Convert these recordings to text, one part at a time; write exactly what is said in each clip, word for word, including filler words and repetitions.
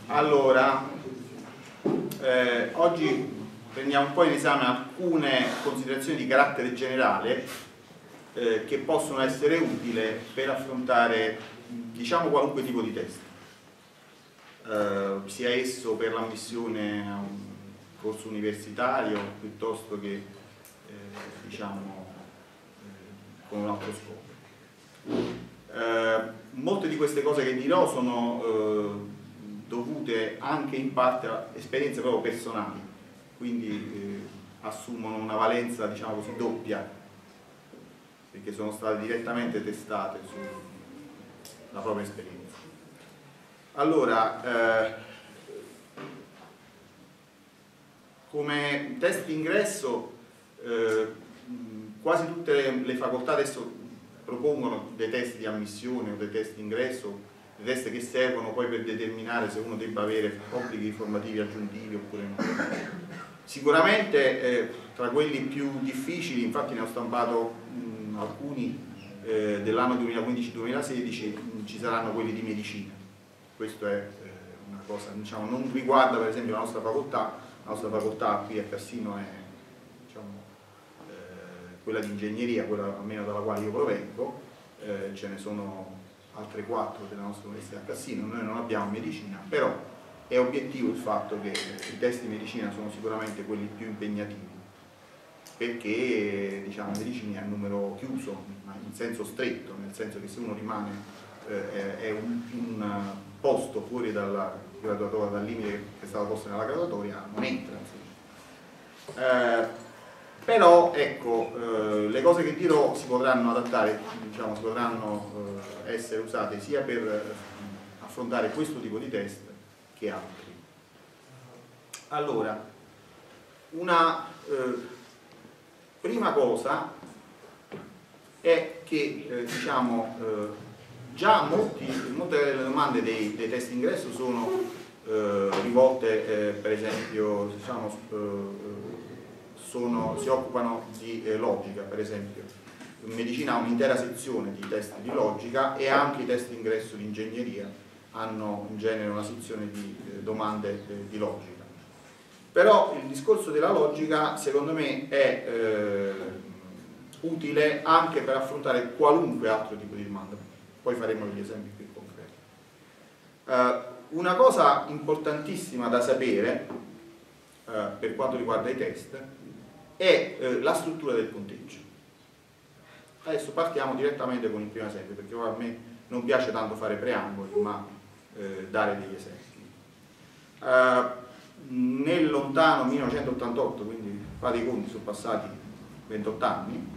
Allora, eh, oggi prendiamo un po' in esame alcune considerazioni di carattere generale eh, che possono essere utili per affrontare, diciamo, qualunque tipo di test, eh, sia esso per l'ammissione a un corso universitario piuttosto che eh, diciamo eh, con un altro scopo. Eh, molte di queste cose che dirò sono eh, dovute anche in parte a esperienze proprio personali, quindi eh, assumono una valenza, diciamo così, doppia, perché sono state direttamente testate sulla propria esperienza. Allora, eh, come test d'ingresso, eh, quasi tutte le, le facoltà adesso propongono dei test di ammissione o dei test d'ingresso, dei test che servono poi per determinare se uno debba avere obblighi formativi aggiuntivi oppure no. Sicuramente eh, tra quelli più difficili, infatti ne ho stampato mh, alcuni eh, dell'anno duemilaquindici duemilasedici, ci saranno quelli di medicina. Questo è eh, una cosa, diciamo, non riguarda per esempio la nostra facoltà. La nostra facoltà qui a Cassino è, diciamo, eh, quella di ingegneria, quella almeno dalla quale io provengo, eh, ce ne sono altre quattro della nostra università a Cassino, noi non abbiamo medicina, però è obiettivo il fatto che i test di medicina sono sicuramente quelli più impegnativi, perché, diciamo, medicina è un numero chiuso, ma in senso stretto, nel senso che se uno rimane eh, è un, un posto fuori dalla graduatoria, dal limite che è stato posto nella graduatoria, non entra. Eh, però ecco, eh, le cose che dirò si potranno adattare, diciamo, si potranno eh, essere usate sia per eh, affrontare questo tipo di test che altri. Allora, una eh, prima cosa è che eh, diciamo eh, già molti, molte delle domande dei, dei test d'ingresso sono eh, rivolte, eh, per esempio, diciamo, eh, sono, si occupano di eh, logica, per esempio. In medicina ha un'intera sezione di test di logica e anche i test d'ingresso di ingegneria hanno in genere una sezione di eh, domande eh, di logica. Però il discorso della logica, secondo me, è eh, utile anche per affrontare qualunque altro tipo di domanda. Poi faremo degli esempi più concreti. Uh, una cosa importantissima da sapere uh, per quanto riguarda i test è uh, la struttura del punteggio. Adesso partiamo direttamente con il primo esempio, perché a me non piace tanto fare preamboli, ma uh, dare degli esempi. Uh, nel lontano millenovecentottantotto, quindi fate i conti, sono passati ventotto anni,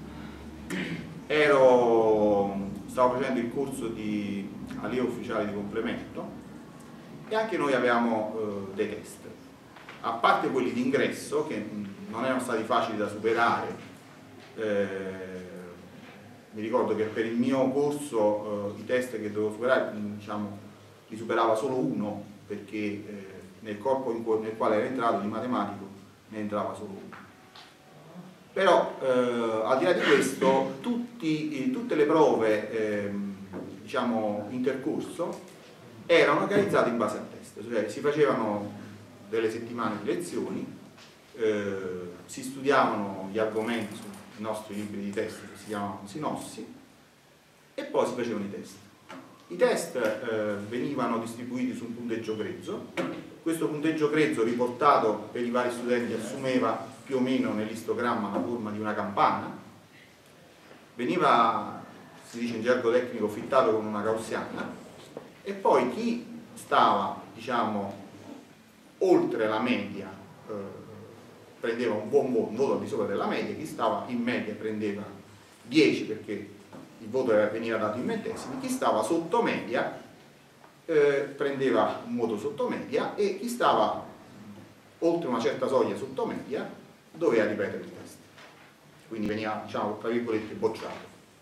ero... stavo facendo il corso di allievo ufficiale di complemento e anche noi avevamo eh, dei test, a parte quelli di ingresso che non erano stati facili da superare. Eh, mi ricordo che per il mio corso eh, i test che dovevo superare, diciamo, li superava solo uno, perché eh, nel corpo in nel quale era entrato di matematico ne entrava solo uno. Però eh, al di là di questo, tutti, eh, tutte le prove eh, diciamo intercorso erano organizzate in base al test, cioè si facevano delle settimane di lezioni, eh, si studiavano gli argomenti sui nostri libri di test che si chiamano sinossi e poi si facevano i test. I test eh, venivano distribuiti su un punteggio grezzo. Questo punteggio grezzo riportato per i vari studenti assumeva più o meno nell'istogramma la forma di una campana, veniva, si dice in gergo tecnico, fittato con una gaussiana, e poi chi stava, diciamo, oltre la media eh, prendeva un buon voto, un voto al di sopra della media, chi stava in media prendeva dieci perché il voto veniva dato in ventesimi, chi stava sotto media eh, prendeva un voto sotto media e chi stava oltre una certa soglia sotto media doveva ripetere il test, quindi veniva, diciamo, tra virgolette, bocciato.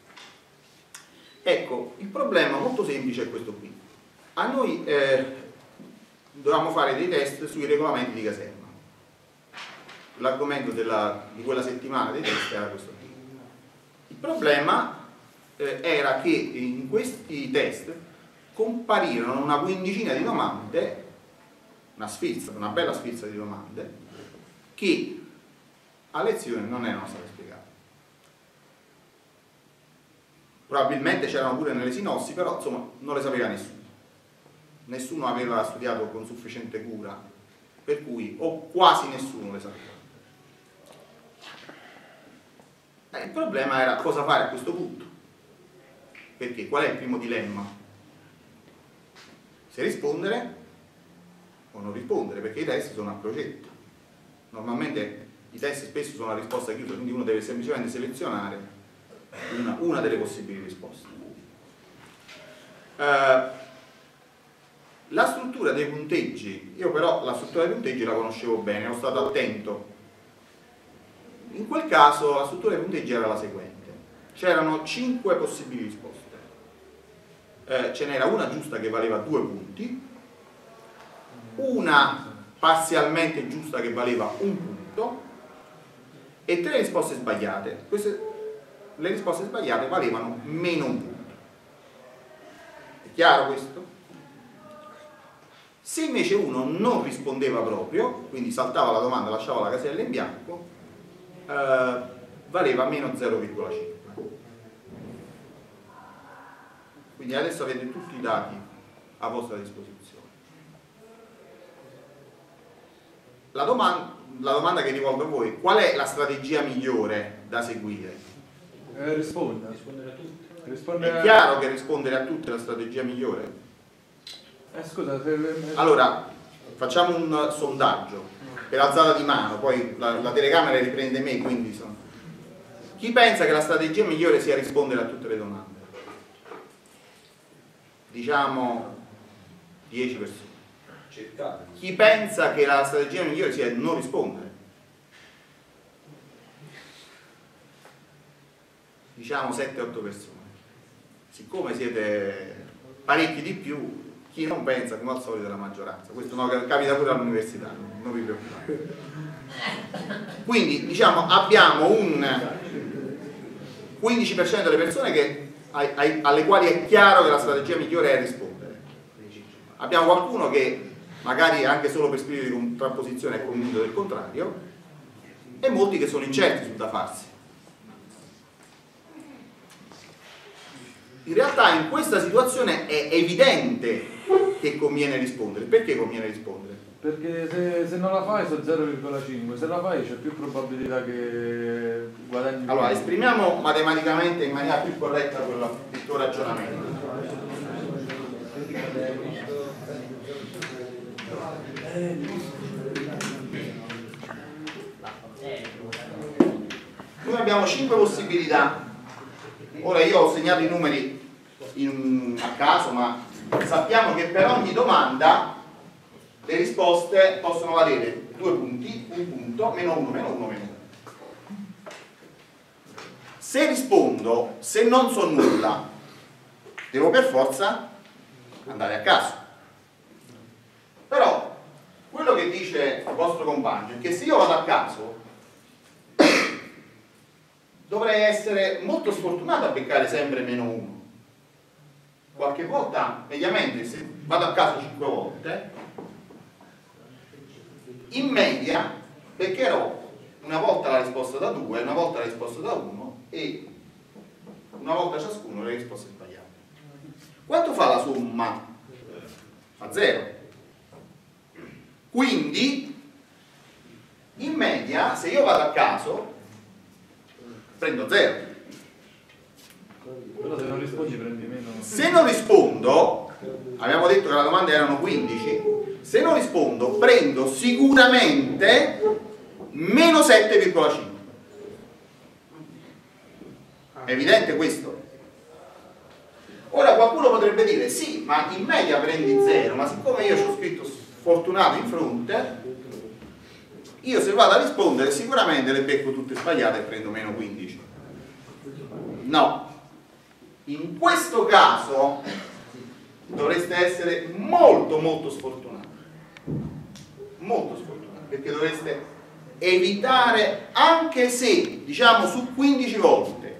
Ecco, il problema molto semplice è questo qui. A noi eh, dovevamo fare dei test sui regolamenti di caserma. L'argomento di quella settimana dei test era questo qui. Il problema eh, era che in questi test comparirono una quindicina di domande una sfilza, una bella sfilza di domande che a lezione non erano state spiegate. Probabilmente c'erano pure nelle sinossi, però insomma non le sapeva nessuno. Nessuno aveva studiato con sufficiente cura, per cui o quasi nessuno le sapeva. Eh, il problema era cosa fare a questo punto. Perché qual è il primo dilemma? Se rispondere o non rispondere, perché i test sono a progetto. Normalmente i test spesso sono a risposta chiusa, quindi uno deve semplicemente selezionare una, una delle possibili risposte. Uh, la struttura dei punteggi, io però la struttura dei punteggi la conoscevo bene, ero stato attento. In quel caso la struttura dei punteggi era la seguente: c'erano cinque possibili risposte. Eh, ce n'era una giusta che valeva due punti, una parzialmente giusta che valeva un punto e tre risposte sbagliate. Queste, le risposte sbagliate valevano meno un punto. È chiaro questo? Se invece uno non rispondeva proprio, quindi saltava la domanda, lasciava la casella in bianco, eh, valeva meno zero virgola cinque. Quindi adesso avete tutti i dati a vostra disposizione. La domanda, la domanda che rivolgo a voi: qual è la strategia migliore da seguire? Eh, risponde. Rispondere a tutti. Rispondere È chiaro che rispondere a tutte è la strategia migliore? Eh, scusa, se... Allora, facciamo un sondaggio per alzata di mano, poi la, la telecamera riprende me, quindi sono... Chi pensa che la strategia migliore sia rispondere a tutte le domande? Diciamo dieci persone. Cercate. Chi pensa che la strategia migliore sia non rispondere? Diciamo sette otto persone. Siccome siete parecchi di più, chi non pensa come al solito è la maggioranza. Questo no, capita pure all'università, non vi preoccupate. Quindi diciamo abbiamo un quindici per cento delle persone che Ai, ai, alle quali è chiaro che la strategia migliore è rispondere. Abbiamo qualcuno che magari anche solo per spirito di contrapposizione è convinto del contrario, e molti che sono incerti sul da farsi. In realtà in questa situazione è evidente che conviene rispondere. Perché conviene rispondere? Perché se, se non la fai sono zero virgola cinque, se la fai c'è più probabilità che guadagni. Allora, esprimiamo matematicamente in maniera più corretta quello, il tuo ragionamento. Noi abbiamo cinque possibilità. Ora io ho segnato i numeri in, a caso, ma sappiamo che per ogni domanda le risposte possono valere due punti, un punto, meno uno, meno uno, meno uno. Se rispondo, se non so nulla, devo per forza andare a caso. Però quello che dice il vostro compagno è che se io vado a caso dovrei essere molto sfortunato a beccare sempre meno uno. Qualche volta, mediamente, se vado a caso cinque volte, in media beccherò una volta la risposta da due, una volta la risposta da uno e una volta ciascuno le risposte sbagliate. Quanto fa la somma? Fa zero. Quindi in media, se io vado a caso, prendo zero. Però se non rispondi prendi meno. Se non rispondo, abbiamo detto che la domanda erano quindici, se non rispondo prendo sicuramente meno sette virgola cinque. È evidente questo? Ora qualcuno potrebbe dire sì, ma in media prendi zero, ma siccome io ci ho scritto sfortunato in fronte, io se vado a rispondere sicuramente le becco tutte sbagliate e prendo meno quindici. No. In questo caso dovreste essere molto molto sfortunati. Molto sfortunati, perché dovreste evitare, anche se, diciamo, su quindici volte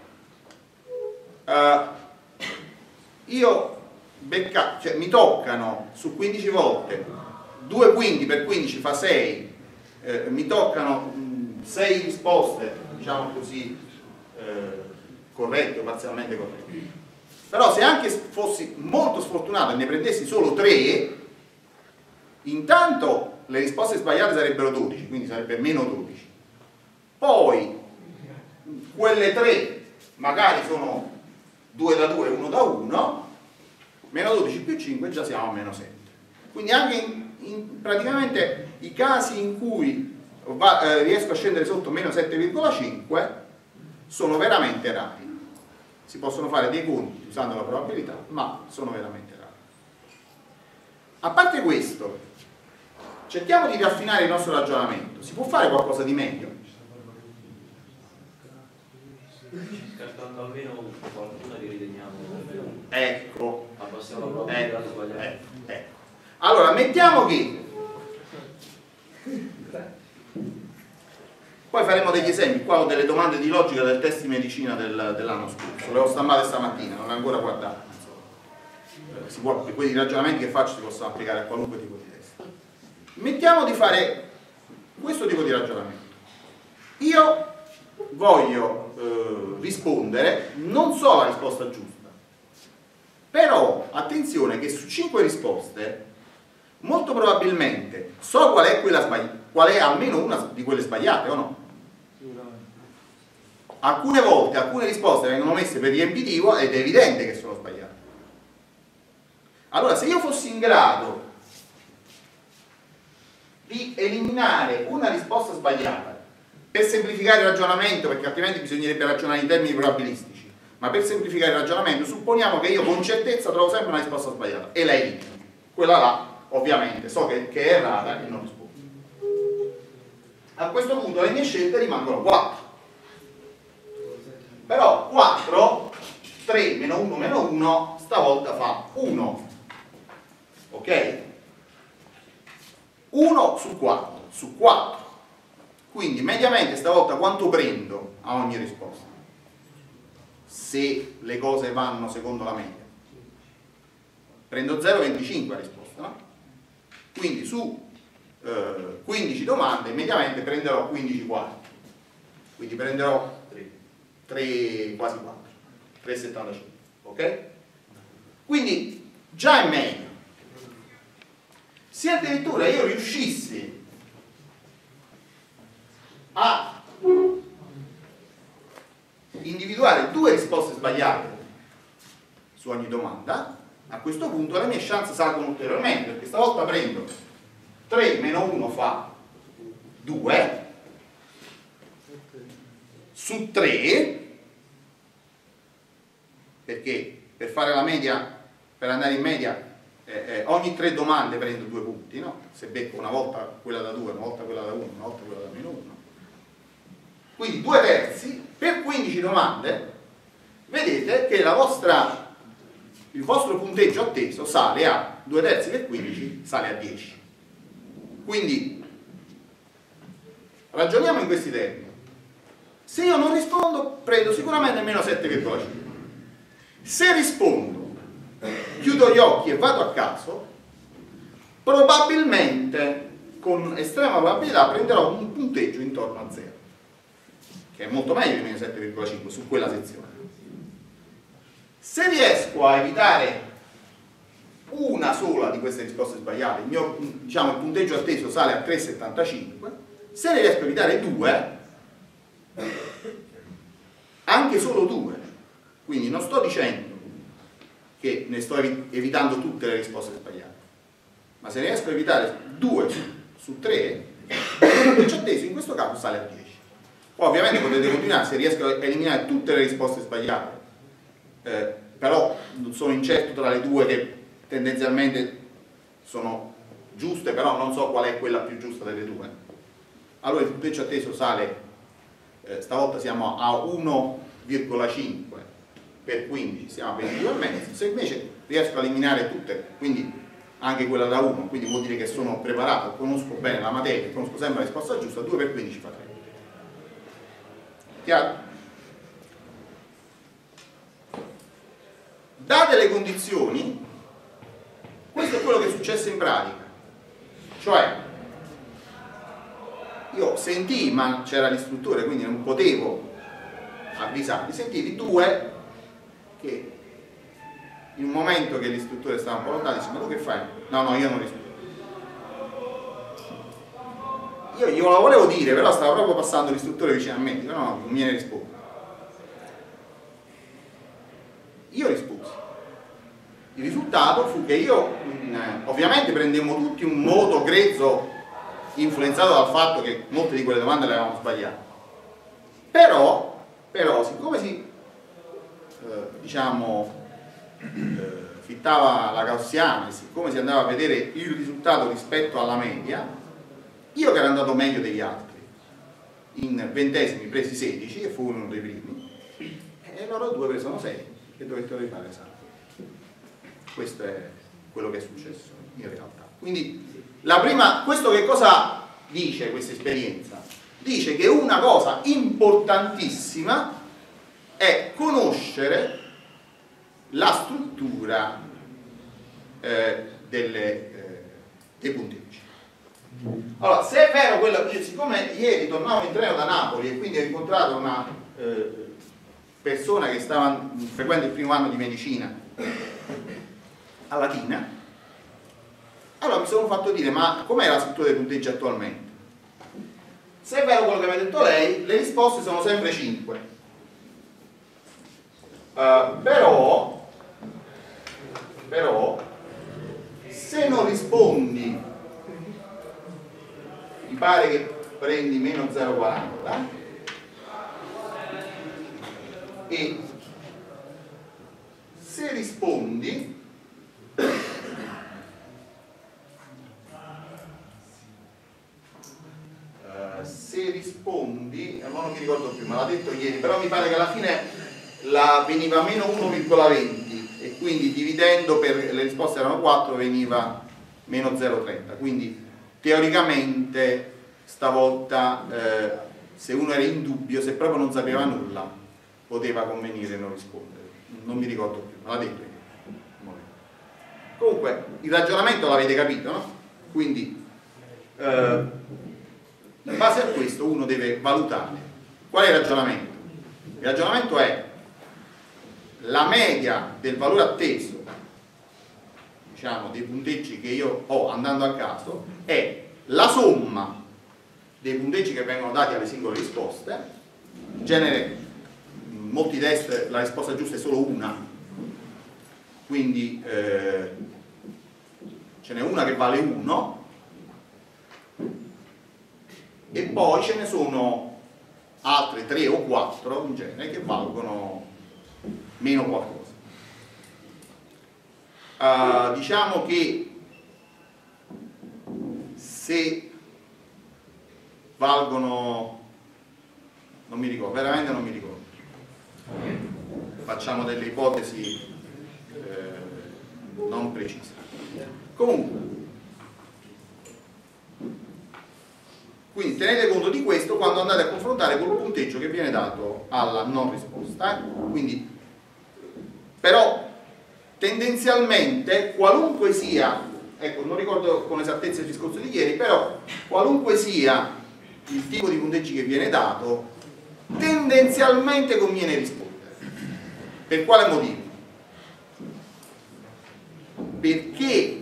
uh, io becca, cioè, mi toccano su quindici volte due quinti per quindici fa sei, eh, mi toccano sei risposte, diciamo così, eh, corrette o parzialmente corrette. Però se anche fossi molto sfortunato e ne prendessi solo tre, intanto le risposte sbagliate sarebbero dodici, quindi sarebbe meno dodici. Poi quelle tre magari sono due da due, uno da uno, meno dodici più cinque già siamo a meno sette. Quindi anche in, in praticamente i casi in cui va, eh, riesco a scendere sotto meno sette virgola cinque sono veramente rari. Si possono fare dei conti usando la probabilità, ma sono veramente rari. A parte questo, cerchiamo di raffinare il nostro ragionamento. Si può fare qualcosa di meglio? Scartando almeno qualcuno li riteniamo. Ecco. Ma passiamo alla probabilità Ecco, sbagliata. ecco, ecco. Allora, mettiamo che poi faremo degli esempi. Qua ho delle domande di logica del test di medicina del, dell'anno scorso, le ho stampate stamattina, non le ho ancora guardate. Eh, si può, quei ragionamenti che faccio si possono applicare a qualunque tipo di test. Mettiamo di fare questo tipo di ragionamento. Io voglio eh, rispondere, non so la risposta giusta, però attenzione che su cinque risposte molto probabilmente so qual è quella sbagliata, qual è almeno una di quelle sbagliate o no? Alcune volte alcune risposte vengono messe per riempitivo ed è evidente che sono sbagliate. Allora, se io fossi in grado di eliminare una risposta sbagliata per semplificare il ragionamento, perché altrimenti bisognerebbe ragionare in termini probabilistici, ma per semplificare il ragionamento supponiamo che io con certezza trovo sempre una risposta sbagliata e la elimino. Quella là ovviamente so che, che è errata e non rispondo. A questo punto le mie scelte rimangono quattro. Però quattro, tre meno uno meno uno, stavolta fa uno. Ok? uno su quattro, su quattro. Quindi mediamente stavolta quanto prendo a ogni risposta? Se le cose vanno secondo la media. Prendo zero virgola venticinque a risposta, no? Quindi su eh, quindici domande mediamente prenderò quindici quarti. Quindi prenderò tre, quasi quattro, tre virgola settantacinque, ok? Quindi già è meglio. Se addirittura io riuscissi a individuare due risposte sbagliate su ogni domanda, a questo punto le mie chance salgono ulteriormente, perché stavolta prendo tre meno uno fa due su tre, perché per fare la media, per andare in media eh, eh, ogni tre domande prendo due punti, no? Se becco una volta quella da due, una volta quella da uno, una volta quella da meno uno, quindi due terzi per quindici domande. Vedete che la vostra, il vostro punteggio atteso sale a due terzi per quindici, sale a dieci. Quindi ragioniamo in questi termini. Se io non rispondo prendo sicuramente meno sette virgola cinque. Se rispondo, chiudo gli occhi e vado a caso, probabilmente con estrema probabilità prenderò un punteggio intorno a zero, che è molto meglio di meno sette virgola cinque su quella sezione. Se riesco a evitare una sola di queste risposte sbagliate, il mio, diciamo, il punteggio atteso sale a tre virgola settantacinque. Se ne riesco a evitare due, anche solo due, quindi non sto dicendo che ne sto evitando tutte le risposte sbagliate, ma se ne riesco a evitare due su, su tre, il punteggio atteso in questo caso sale a dieci. Poi ovviamente potete continuare, se riesco a eliminare tutte le risposte sbagliate, eh, però non sono incerto tra le due che tendenzialmente sono giuste, però non so qual è quella più giusta delle due, allora il punteggio atteso sale, eh, stavolta siamo a uno virgola cinque per quindici, siamo a ventidue virgola cinque. Se invece riesco a eliminare tutte, quindi anche quella da uno, quindi vuol dire che sono preparato, conosco bene la materia, conosco sempre la risposta giusta, due per quindici fa tre. Chiaro? Date le condizioni, questo è quello che è successo in pratica. Cioè, io sentii, ma c'era l'istruttore, quindi non potevo avvisarli, sentivi due che in un momento che l'istruttore stava un po' lontano, dice: ma tu che fai? No, no, io non rispondo. Io glielo volevo dire, però stava proprio passando l'istruttore vicino a me, dico: no, no, non me ne rispondo. Io risposi. Il risultato fu che io, mh, ovviamente prendemmo tutti un moto grezzo influenzato dal fatto che molte di quelle domande le avevamo sbagliate. Però, però siccome si, eh, diciamo, eh, fittava la gaussiana e siccome si andava a vedere il risultato rispetto alla media, io che ero andato meglio degli altri, in ventesimi presi sedici e fu uno dei primi, e loro due presero sei e dovettero rifare l'esame. Questo è quello che è successo in realtà. Quindi la prima, questo che cosa dice questa esperienza? Dice che una cosa importantissima è conoscere la struttura eh, delle, eh, dei punteggi. Allora, se è vero quello che, siccome ieri tornavo in treno da Napoli e quindi ho incontrato una eh, persona che stava frequenta il primo anno di medicina a Latina, allora mi sono fatto dire: ma com'è la struttura dei punteggi attualmente? Se è vero quello che mi ha detto lei, le risposte sono sempre cinque. Uh, però, però, se non rispondi, mi pare che prendi meno zero virgola quaranta e se rispondi uh, se rispondi eh, non mi ricordo più, me l'ha detto ieri, però mi pare che alla fine la veniva meno uno virgola venti e quindi dividendo per le risposte erano quattro veniva meno zero virgola trenta, quindi teoricamente stavolta eh, se uno era in dubbio, se proprio non sapeva nulla, poteva convenire non rispondere, non mi ricordo più, me l'ha detto io. Comunque il ragionamento l'avete capito, no? Quindi eh, in base a questo uno deve valutare qual è il ragionamento. Il ragionamento è la media del valore atteso, diciamo, dei punteggi che io ho andando a caso, è la somma dei punteggi che vengono dati alle singole risposte. In genere in molti test la risposta giusta è solo una, quindi eh, ce n'è una che vale uno e poi ce ne sono altre tre o quattro in genere che valgono meno qualcosa. Uh, diciamo che se valgono, non mi ricordo, veramente non mi ricordo, facciamo delle ipotesi eh, non precise. Comunque, quindi tenete conto di questo quando andate a confrontare col punteggio che viene dato alla non risposta. Eh? Quindi, però tendenzialmente qualunque sia, ecco, non ricordo con esattezza il discorso di ieri, però qualunque sia il tipo di punteggi che viene dato, tendenzialmente conviene rispondere. Per quale motivo? Perché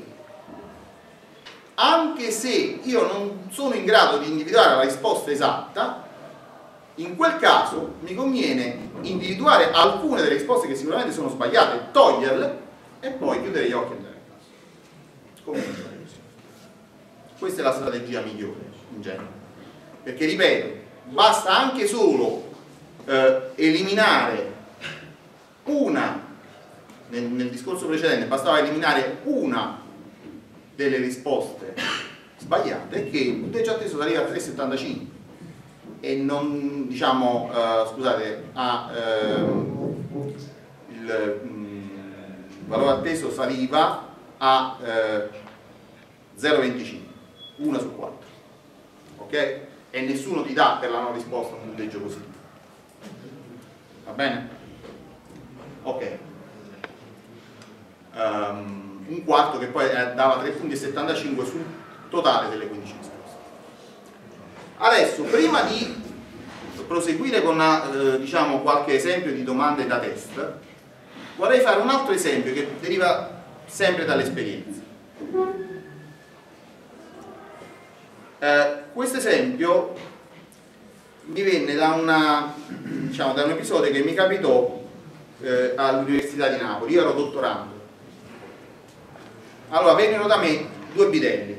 anche se io non sono in grado di individuare la risposta esatta, in quel caso mi conviene individuare alcune delle risposte che sicuramente sono sbagliate, toglierle e poi chiudere gli occhi e andare a casa. Comunque, questa è la strategia migliore in genere, perché ripeto, basta anche solo eh, eliminare una, nel, nel discorso precedente bastava eliminare una delle risposte sbagliate che il punteggio atteso arriva a tre virgola settantacinque e non, diciamo, uh, scusate, a, uh, il mh, valore atteso saliva a uh, zero virgola venticinque, una su quattro, ok? E nessuno ti dà per la non risposta un punteggio positivo, va bene? Ok. Um, un quarto che poi dava tre virgola settantacinque su totale delle quindici risposte. Adesso, prima di proseguire con eh, diciamo, qualche esempio di domande da test, vorrei fare un altro esempio che deriva sempre dall'esperienza. Eh, questo esempio mi venne da, una, diciamo, da un episodio che mi capitò eh, all'Università di Napoli. Io ero dottorando. Allora vennero da me due bidelli.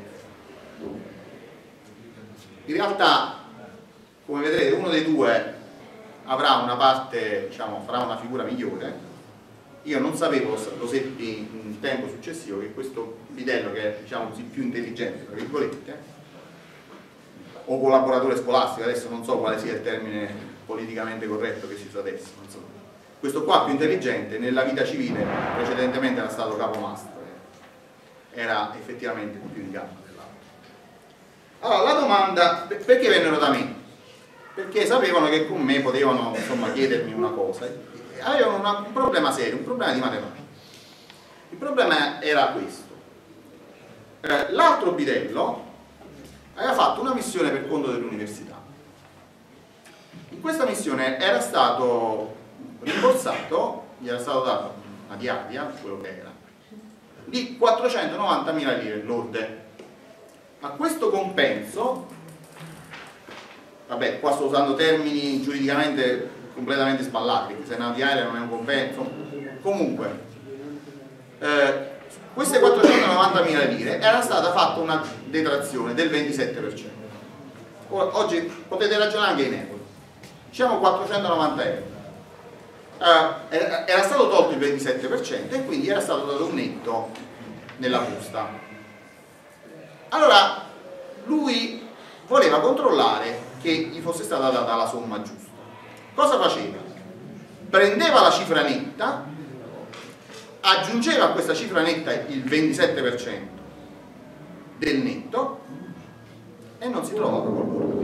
In realtà, come vedrete, uno dei due avrà una parte, diciamo, farà una figura migliore. Io non sapevo, lo seppi in tempo successivo, che questo bidello, che è, diciamo così, più intelligente, tra virgolette, o collaboratore scolastico, adesso non so quale sia il termine politicamente corretto che si usa adesso, non so. Questo qua più intelligente nella vita civile precedentemente era stato capomastro, era effettivamente più in gamba dell'altro. Allora la domanda, perché vennero da me? Perché sapevano che con me potevano, insomma, chiedermi una cosa, avevano una, un problema serio, un problema di matematica. Il problema era questo: eh, l'altro bidello aveva fatto una missione per conto dell'università. In questa missione era stato rimborsato, gli era stato dato una diaria, quello che era, di quattrocentonovantamila lire lorde. A questo compenso, vabbè, qua sto usando termini giuridicamente completamente sballati, perché se una diaria non è un compenso, comunque eh, queste quattrocentonovantamila lire era stata fatta una detrazione del ventisette per cento. Oggi potete ragionare anche in euro, diciamo quattrocentonovanta euro. Eh, era stato tolto il ventisette per cento e quindi era stato dato un netto nella busta. Allora lui voleva controllare che gli fosse stata data la somma giusta. Cosa faceva? Prendeva la cifra netta, aggiungeva a questa cifra netta il ventisette per cento del netto e non si trovava col bordo.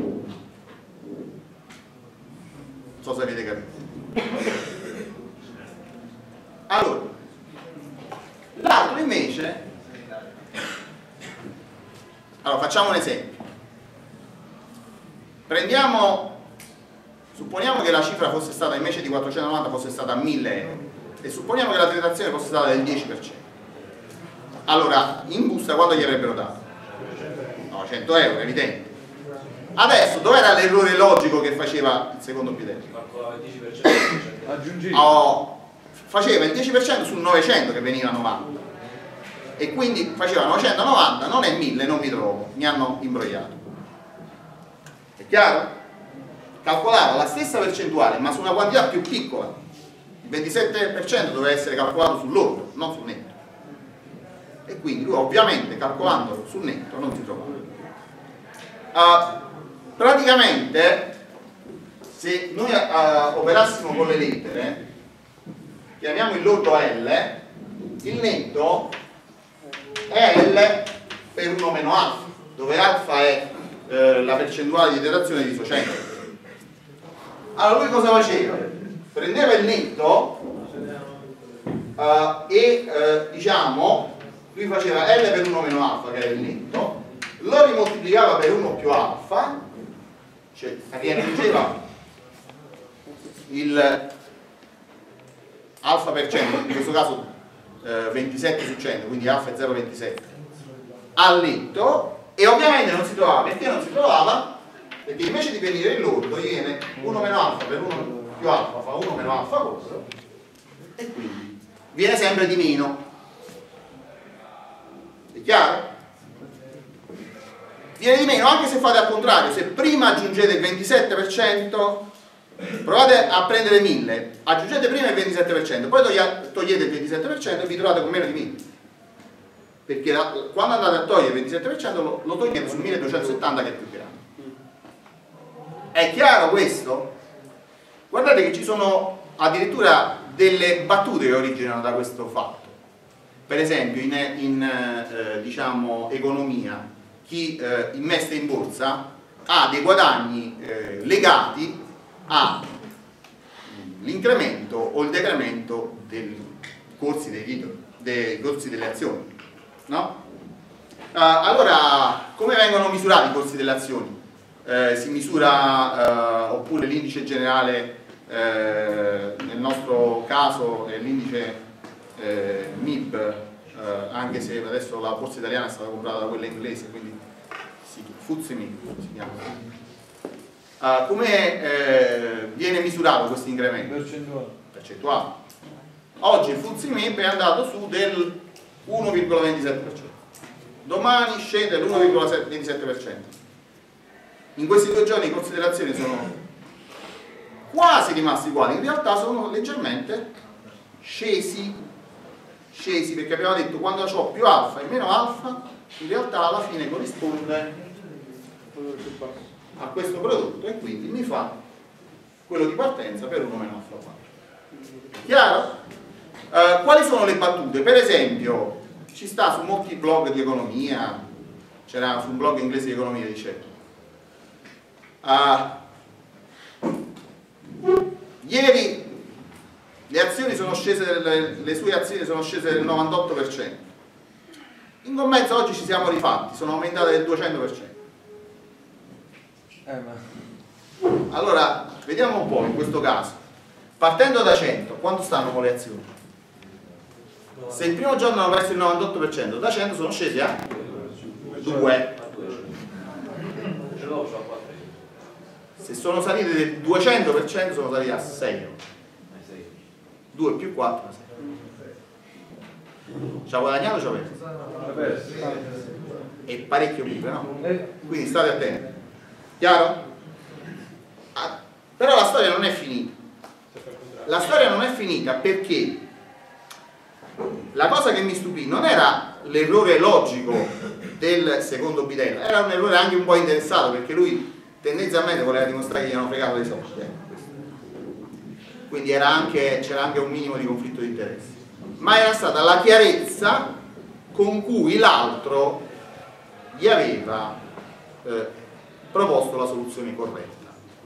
Non so se avete capito. Allora, l'altro invece, allora facciamo un esempio. Prendiamo, supponiamo che la cifra fosse stata, invece di quattrocentonovanta, fosse stata mille euro e supponiamo che la detrazione fosse stata del dieci per cento. Allora, in busta quanto gli avrebbero dato? No, cento euro, evidente. Adesso, dov'era l'errore logico che faceva il secondo bidello? Aggiungeva. Oh, faceva il dieci per cento sul novecento che veniva novanta e quindi faceva novecentonovanta, non è mille, non mi trovo, mi hanno imbrogliato. È chiaro? Calcolava la stessa percentuale ma su una quantità più piccola. Il ventisette per cento doveva essere calcolato sul lordo, non sul netto, e quindi lui ovviamente calcolando sul netto non si trovava. Uh, praticamente se noi uh, operassimo con le lettere, chiamiamo il lordo L, il netto è L per uno meno alfa, dove alfa è eh, la percentuale di detrazione di cento. Allora lui cosa faceva? Prendeva il netto uh, e uh, diciamo lui faceva L per uno meno alfa, che era il netto, lo rimoltiplicava per uno più alfa, cioè riaggiungeva il alfa per cento, in questo caso eh, ventisette su cento, quindi alfa è zero virgola ventisette, al netto, e ovviamente non si trovava. Perché non si trovava? Perché invece di venire il lordo viene uno meno alfa per uno più alfa fa uno meno alfa questo, e quindi viene sempre di meno. È chiaro? Viene di meno anche se fate al contrario. Se prima aggiungete il ventisette per cento, provate a prendere mille, aggiungete prima il ventisette per cento, poi togliete il ventisette per cento e vi trovate con meno di mille, perché la, quando andate a togliere il ventisette per cento lo, lo togliete su milleduecentosettanta, che è più grande. È chiaro questo? Guardate che ci sono addirittura delle battute che originano da questo fatto. Per esempio in, in eh, diciamo, economia, chi eh, investe in borsa ha dei guadagni eh, legati all'incremento o il decremento dei corsi dei titoli, dei corsi delle azioni, no? allora, come vengono misurati i costi delle azioni? Eh, si misura, eh, oppure l'indice generale, eh, nel nostro caso è l'indice eh, M I B, eh, anche se adesso la borsa italiana è stata comprata da quella inglese, quindi sì, F T S E M I B si chiama. Uh, come eh, viene misurato questo incremento? Percentuale. Percentuale. Oggi il F T S E M I B è andato su del uno virgola ventisette per cento, domani scende l'uno virgola ventisette per cento. In questi due giorni i costi delle azioni sono quasi rimasti uguali, in realtà sono leggermente scesi, scesi perché abbiamo detto quando ho più alfa e meno alfa, in realtà alla fine corrisponde a questo prodotto e quindi mi fa quello di partenza per uno meno alfa quattro. Chiaro? Uh, quali sono le battute? Per esempio, ci sta su molti blog di economia, c'era su un blog inglese di economia, dice uh, ieri le azioni sono scese, le, le sue azioni sono scese del novantotto per cento, in compenso oggi ci siamo rifatti, sono aumentate del duecento per cento. Eh, ma... Allora, vediamo un po' in questo caso, partendo da cento, quanto stanno con le azioni? Se il primo giorno hanno perso il novantotto per cento, da cento sono scesi a due. Se sono saliti del duecento per cento sono saliti a sei. due più quattro, sei. Ci ha guadagnato o ci ha perso? E parecchio più, no? Quindi state attenti. Chiaro? Ah, però la storia non è finita. La storia non è finita perché la cosa che mi stupì non era l'errore logico del secondo bidello, era un errore anche un po' interessato, perché lui tendenzialmente voleva dimostrare che gli hanno fregato dei soldi. Quindi c'era anche, anche un minimo di conflitto di interessi. Ma era stata la chiarezza con cui l'altro gli aveva eh, proposto la soluzione corretta.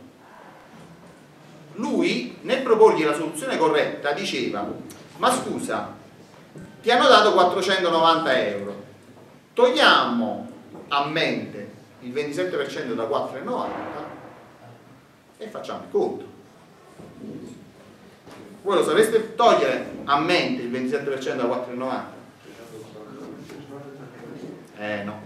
Lui, nel proporgli la soluzione corretta, diceva: ma scusa, ti hanno dato quattrocentonovanta euro, togliamo a mente il ventisette per cento da quattro virgola novanta e facciamo il conto. Voi lo sapreste togliere a mente il ventisette per cento da quattro virgola novanta? Eh no.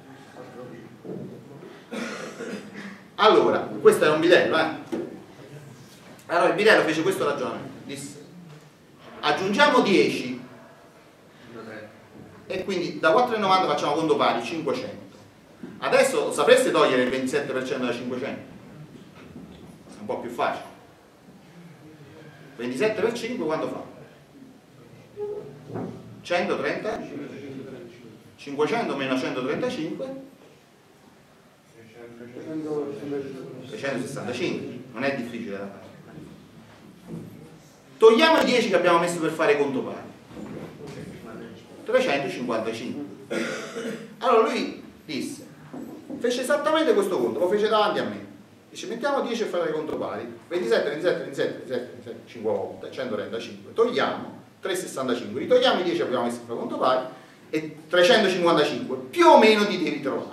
Allora, questo era un bidello, eh? Allora il bidello fece questo ragionamento, disse: aggiungiamo dieci e quindi da quattro virgola novanta facciamo conto pari, cinquecento. Adesso sapreste togliere il ventisette per cento da cinquecento? È un po' più facile. ventisette per cinque quanto fa? centotrenta? cinquecento meno centotrentacinque? trecentosessantacinque. Non è difficile da fare. Togliamo i dieci che abbiamo messo per fare conto pari, trecentocinquantacinque. Allora lui disse, fece esattamente questo conto, lo fece davanti a me, dice: mettiamo dieci e fare conto pari, ventisette, ventisette, ventisette, ventisette, ventisette, cinque volte, centotrentacinque, togliamo trecentosessantacinque, ritogliamo i dieci che abbiamo messo per fare conto pari e trecentocinquantacinque più o meno ti devi trovare.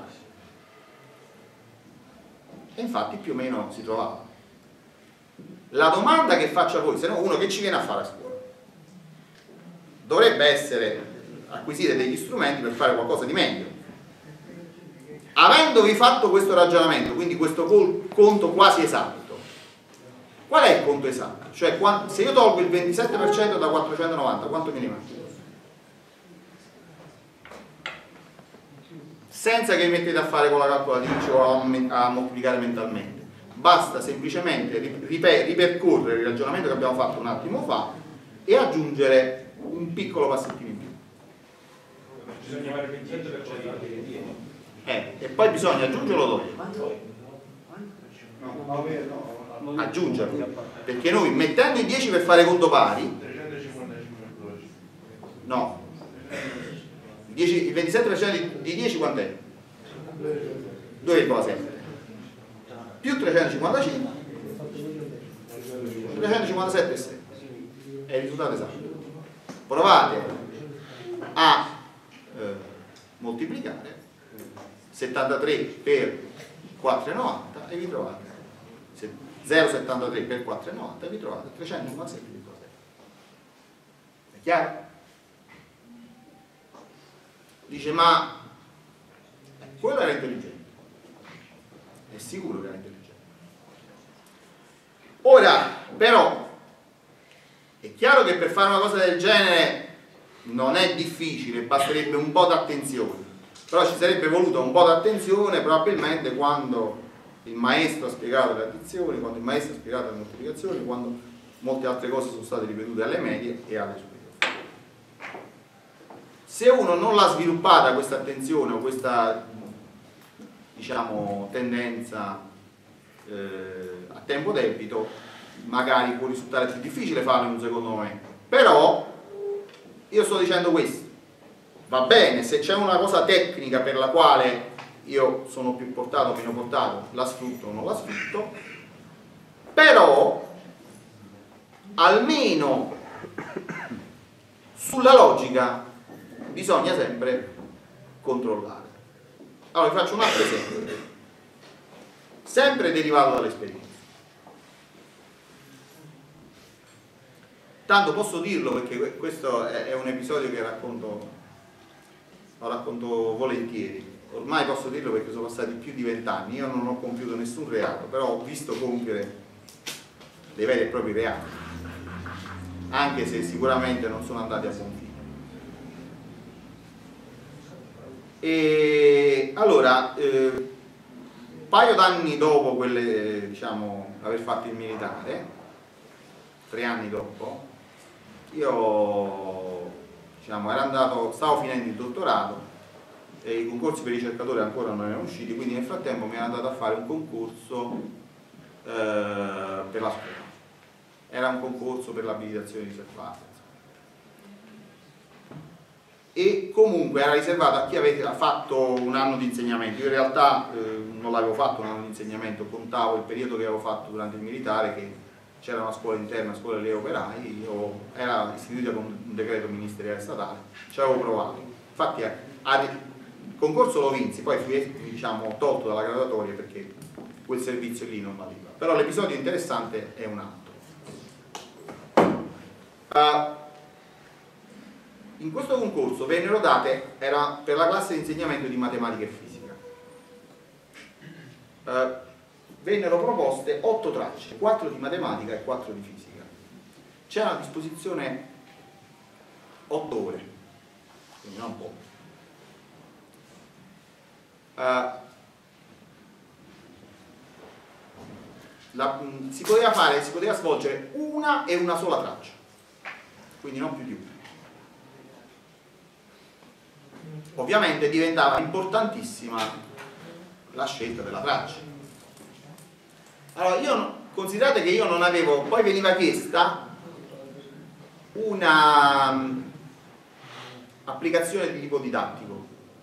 E infatti più o meno si trovava. La domanda che faccio a voi, se no uno che ci viene a fare a scuola, dovrebbe essere acquisire degli strumenti per fare qualcosa di meglio. Avendovi fatto questo ragionamento, quindi questo conto quasi esatto, qual è il conto esatto? Cioè, se io tolgo il ventisette per cento da quattrocentonovanta, quanto mi rimane? Senza che vi mettete a fare con la calcolatrice o a, a moltiplicare mentalmente. Basta semplicemente ripercorrere il ragionamento che abbiamo fatto un attimo fa e aggiungere un piccolo passettino in più. Bisogna fare il ventisette per cento di dieci. Eh, e poi bisogna aggiungerlo o togliere? Aggiungerlo. Perché noi mettendo i dieci per fare conto pari, no, il ventisette per cento di dieci quant'è? due virgola sette più trecentocinquantacinque, trecentocinquantasette e sei è il risultato esatto. Provate a eh, moltiplicare settantatré per quattro virgola novanta e vi trovate zero virgola settantatré per quattro virgola novanta e vi trovate trecentonovantasette virgola sette. È chiaro? Dice, ma quello era intelligente. È sicuro che era intelligente. Ora, però, è chiaro che per fare una cosa del genere non è difficile, basterebbe un po' d'attenzione. Però ci sarebbe voluto un po' d'attenzione probabilmente quando il maestro ha spiegato le addizioni, quando il maestro ha spiegato le moltiplicazioni, quando molte altre cose sono state ripetute alle medie e alle superiori. Se uno non l'ha sviluppata questa attenzione o questa, diciamo, tendenza eh, a tempo debito, magari può risultare più difficile farlo in un secondo momento. Però io sto dicendo questo: va bene, se c'è una cosa tecnica per la quale io sono più portato o meno portato, la sfrutto o non la sfrutto, però almeno sulla logica bisogna sempre controllare. Allora vi faccio un altro esempio, sempre derivato dall'esperienza. Tanto posso dirlo perché questo è un episodio che racconto, lo racconto volentieri. Ormai posso dirlo perché sono passati più di vent'anni, io non ho compiuto nessun reato, però ho visto compiere dei veri e propri reati, anche se sicuramente non sono andati a buon fine. E allora, eh, un paio d'anni dopo quelle, diciamo, aver fatto il militare, tre anni dopo, io, diciamo, ero andato, stavo finendo il dottorato e i concorsi per ricercatore ancora non erano usciti, quindi nel frattempo mi ero andato a fare un concorso eh, per la scuola. Era un concorso per l'abilitazione riservata. E comunque era riservato a chi aveva fatto un anno di insegnamento. Io in realtà eh, non l'avevo fatto un anno di insegnamento, contavo il periodo che avevo fatto durante il militare, che c'era una scuola interna, una scuola degli operai, io, era istituita con un decreto ministeriale statale, ci avevo provato. Infatti eh, il concorso lo vinsi, poi fui, diciamo, tolto dalla graduatoria perché quel servizio lì non valeva. Però l'episodio interessante è un altro. Uh, in questo concorso vennero date, era per la classe di insegnamento di matematica e fisica, uh, vennero proposte otto tracce, quattro di matematica e quattro di fisica. C'era a disposizione otto ore, quindi non poco. Uh, la, mh, si poteva fare, si poteva svolgere una e una sola traccia, quindi non più di una. Ovviamente diventava importantissima la scelta della traccia. Allora, io, considerate che io non avevo, poi veniva chiesta una um, applicazione di tipo didattico.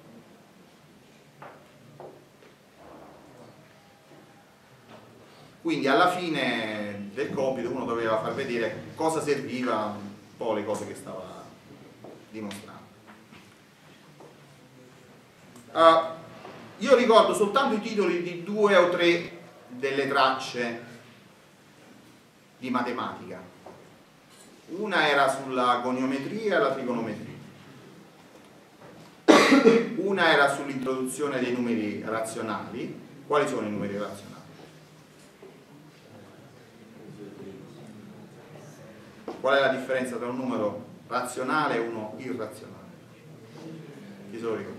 Quindi alla fine del compito uno doveva far vedere cosa serviva un po' le cose che stava dimostrando. Uh, io ricordo soltanto i titoli di due o tre delle tracce di matematica. Una era sulla goniometria e la trigonometria, una era sull'introduzione dei numeri razionali. Quali sono i numeri razionali? Qual è la differenza tra un numero razionale e uno irrazionale? Chi se lo ricorda?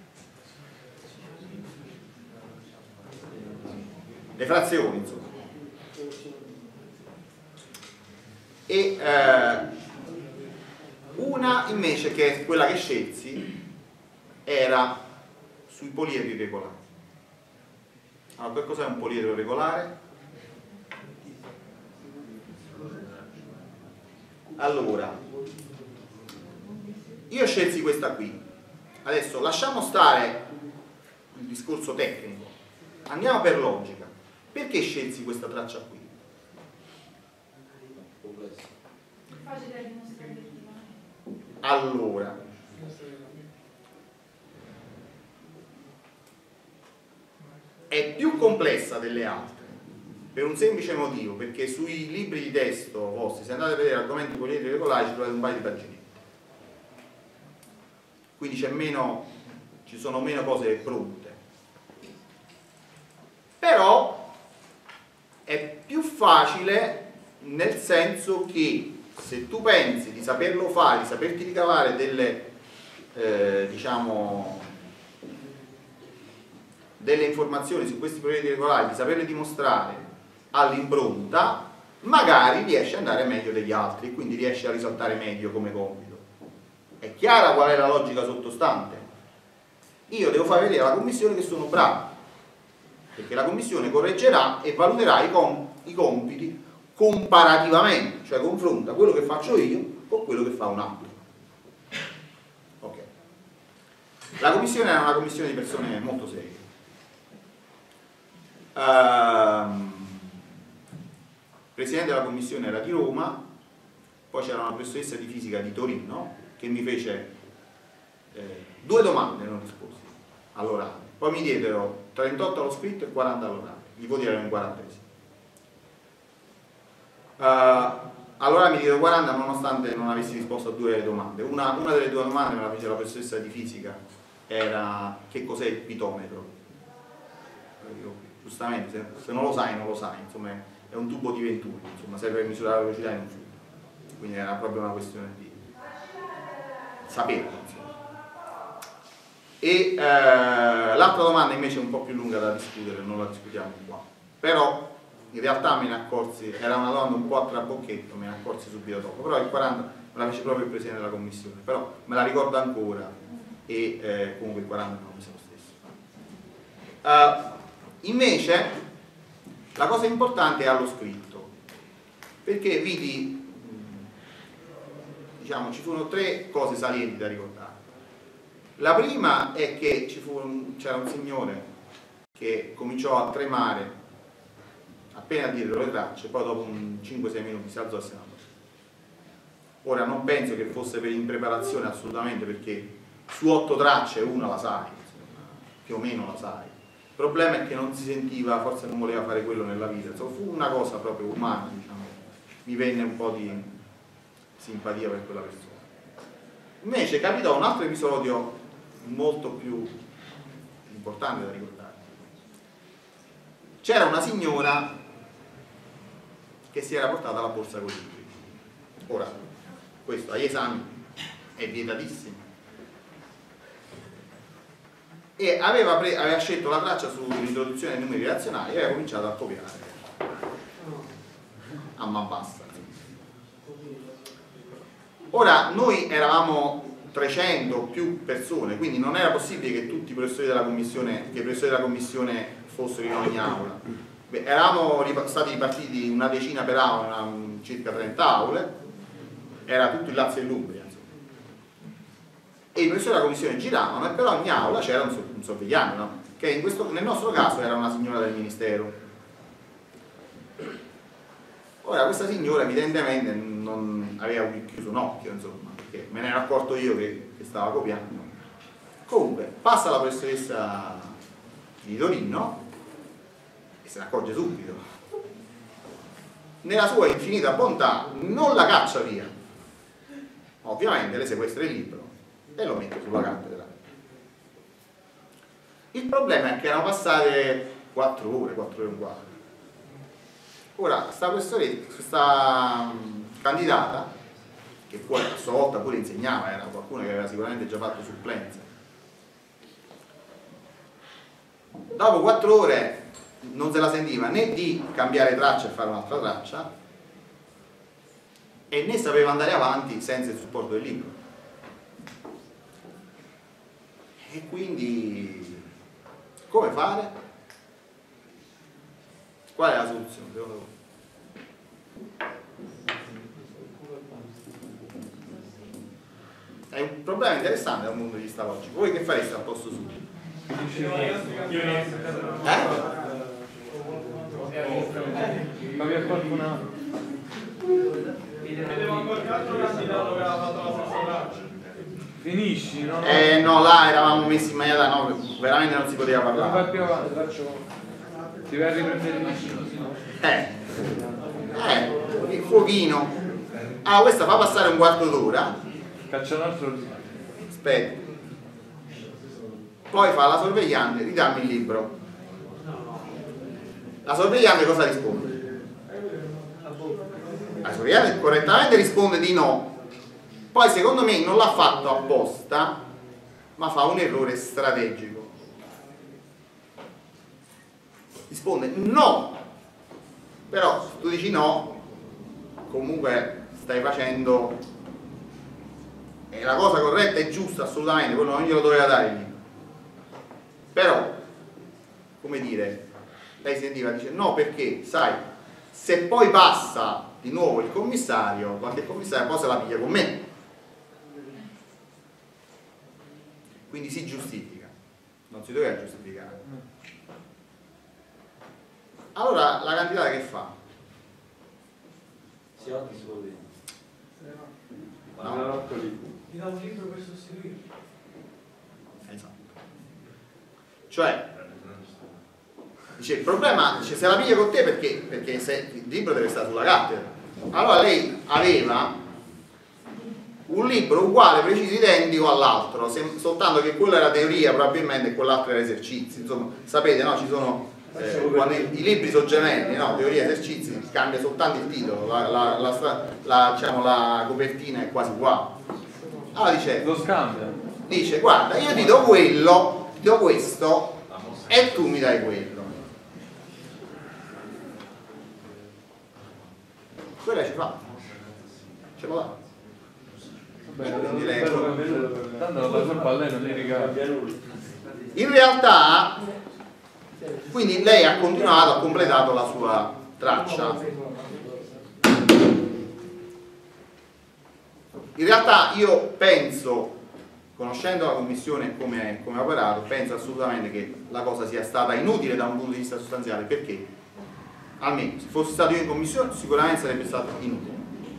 Le frazioni, insomma. E eh, una invece, che è quella che scelsi, era sui poliedri regolari. Allora, che cos'è un poliedro regolare? Allora, io scelsi questa qui. Adesso lasciamo stare il discorso tecnico, andiamo per logica. Perché scelsi questa traccia qui? Facile da dimostrare. Allora, è più complessa delle altre per un semplice motivo, perché sui libri di testo vostri, se andate a vedere argomenti poliedri regolari, ci trovate un paio di pagine, quindi c'è meno, ci sono meno cose pronte, però è più facile nel senso che se tu pensi di saperlo fare, di saperti ricavare delle eh, diciamo delle informazioni su questi progetti regolari, di saperle dimostrare all'impronta, magari riesci ad andare meglio degli altri, quindi riesci a risaltare meglio come compito. È chiara qual è la logica sottostante? Io devo far vedere alla commissione che sono bravo, perché la commissione correggerà e valuterà i, com i compiti comparativamente, cioè confronta quello che faccio io con quello che fa un altro. Ok. La commissione era una commissione di persone molto serie. Uh, Presidente della commissione era di Roma, poi c'era una professoressa di fisica di Torino che mi fece eh, due domande, non risposi all'orale, poi mi diedero trentotto allo scritto e quaranta all'orale, i voti erano in quarantesimo. Uh, allora mi diedero quaranta nonostante non avessi risposto a due domande. Una, una delle due domande me la fece la professoressa di fisica, era che cos'è il pitometro. Io, giustamente, se, se non lo sai non lo sai, insomma è un tubo di Venturi, insomma serve per misurare la velocità in un fiume, quindi era proprio una questione di saperlo, insomma. E eh, l'altra domanda invece è un po' più lunga da discutere, non la discutiamo qua, però in realtà me ne accorsi, era una domanda un po' a trabocchetto, me ne accorsi subito dopo, però il quaranta me la fece proprio il Presidente della Commissione, però me la ricordo ancora e eh, comunque il quaranta non mi sa lo stesso. Uh, invece la cosa importante è allo scritto, perché vidi, diciamo, ci furono tre cose salienti da ricordare. La prima è che c'era un, un signore che cominciò a tremare appena dietro le tracce, poi dopo cinque sei minuti si alzò e se ne andò. Ora non penso che fosse per impreparazione assolutamente, perché su otto tracce una la sai, insomma, più o meno la sai. Il problema è che non si sentiva, forse non voleva fare quello nella vita, insomma, fu una cosa proprio umana, diciamo. Mi venne un po' di simpatia per quella persona. Invece capitò un altro episodio molto più importante da ricordare. C'era una signora che si era portata la borsa con i libri. Ora, questo agli esami è vietatissimo. E aveva, aveva scelto la traccia sull'introduzione dei numeri razionali e aveva cominciato a copiare a man bassa. Ora noi eravamo trecento più persone, quindi non era possibile che tutti i professori della commissione, che i professori della commissione fossero in ogni aula. Beh, eravamo stati ripartiti una decina per aula, una, circa trenta aule, era tutto il Lazio e l'Umbria. E i professori della commissione giravano e per ogni aula c'era un, un sorvegliante, no? Che in questo, nel nostro caso era una signora del ministero. Ora questa signora evidentemente non aveva chiuso un occhio, insomma, perché me ne ero accorto io che, che stava copiando. Comunque passa la professoressa di Torino e se ne accorge subito. Nella sua infinita bontà non la caccia via, ovviamente le sequestra il libro e lo mette sulla cattedra. Il problema è che erano passate quattro ore, quattro ore e un quarto. Ora, questa professoressa, questa candidata, che poi a sua volta pure insegnava, era qualcuno che aveva sicuramente già fatto supplenza, dopo quattro ore non se la sentiva né di cambiare traccia e fare un'altra traccia, e né sapeva andare avanti senza il supporto del libro. E quindi come fare? Qual è la soluzione secondo voi? È un problema interessante dal punto di vista logico. Voi che fareste al posto suo? Eh? Ma vi ha qualcun altro? Vedevo ancora che altro candidato che aveva fatto la stessa traccia. Finisci, no? Eh no, là eravamo messi in maniera, no, veramente non si poteva Non parlare. vai più avanti, faccio. Ti vai a riprendere Eh, eh, il fuochino. Ah, questa fa passare un quarto d'ora. Caccia un altro. Aspetta. Poi fa la sorvegliante, ridammi il libro. La sorvegliante cosa risponde? La sorvegliante correttamente risponde di no. Poi secondo me non l'ha fatto apposta, ma fa un errore strategico. Risponde no, però se tu dici no, comunque stai facendo, è la cosa corretta e giusta assolutamente, quello non glielo doveva dare il libro. Però, come dire, lei sentiva, dice no perché, sai, se poi passa di nuovo il commissario, qualche commissario poi se la piglia con me. Quindi si giustifica, non si doveva giustificare. Allora la candidata che fa? Si va di solo No. Ti dà un libro per sostituire. Esatto. Cioè, dice il problema, dice, se la piglia con te perché, perché se, il libro deve stare sulla cattedra. Allora lei aveva un libro uguale, preciso, identico all'altro, soltanto che quello era teoria probabilmente e quell'altro era esercizi. Insomma, sapete, no? Ci sono eh, quando i, i libri sono gemelli, no? Teoria e esercizi, cambia soltanto il titolo, la, la, la, la, diciamo, la copertina è quasi uguale. Allora dice, lo scambia. Dice, guarda, io ti do quello, ti do questo e tu mi dai quello. Quella ci fa, ce lo dà. Quindi lei- Tanto la colpa a lei non è ricatta. In realtà, quindi lei ha continuato, ha completato la sua traccia. In realtà io penso, conoscendo la commissione come, come ha operato, penso assolutamente che la cosa sia stata inutile da un punto di vista sostanziale, perché almeno se fossi stato io in commissione sicuramente sarebbe stato inutile.